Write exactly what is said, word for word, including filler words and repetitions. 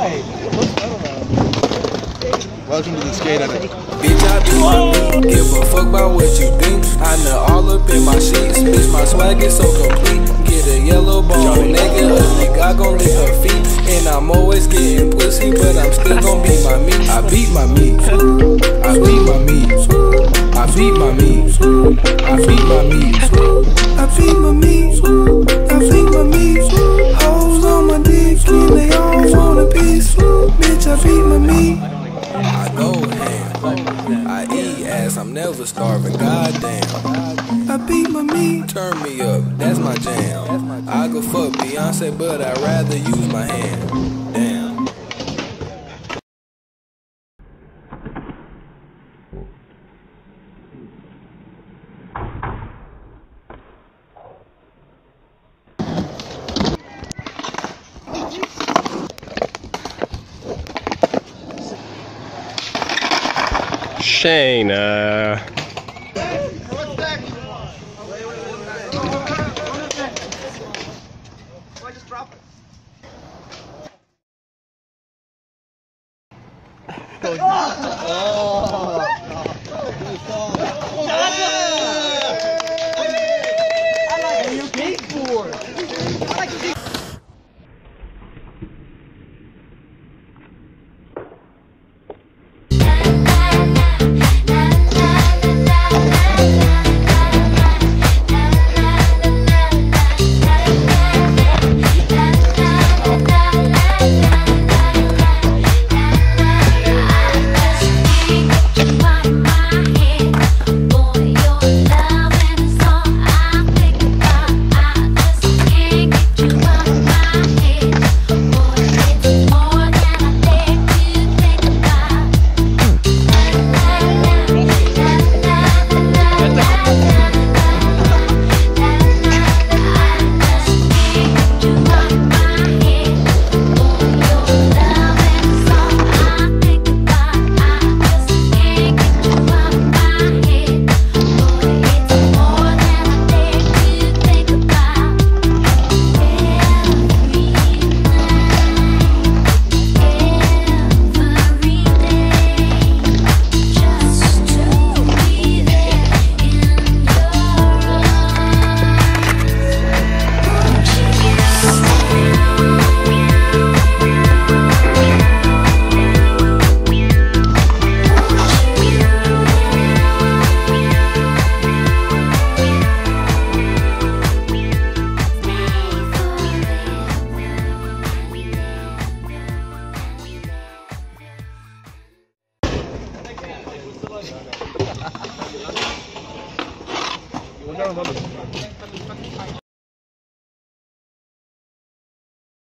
Right. Welcome to the skate edit. Bitch, I be my me. Give a fuck about what you think. I know all up in my sheets. Bitch, my swag is so complete. Get a yellow bone, nigga, ugly, I gon' lick her feet. And I'm always getting pussy, but I'm still gon' beat my meat. I beat my meat. I beat my meat. I beat my meat. I beat my meat. I beat my meat. I beat my meat. Hoes on my dick, and they all want a piece. Bitch, I beat my meat. I go ham. I eat ass, I'm never starving, goddamn. I beat my meat. Turn me up, that's my jam. I go fuck Beyonce, but I'd rather use my hand. Damn. Shayna. You